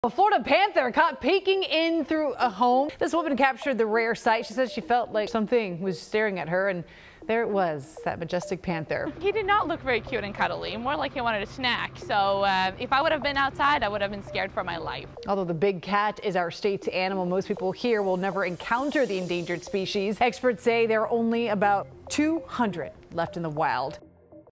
A Florida panther caught peeking in through a home. This woman captured the rare sight. She says she felt like something was staring at her, and there it was, that majestic panther. He did not look very cute and cuddly, more like he wanted a snack. So if I would have been outside, I would have been scared for my life. Although the big cat is our state's animal, most people here will never encounter the endangered species. Experts say there are only about 200 left in the wild.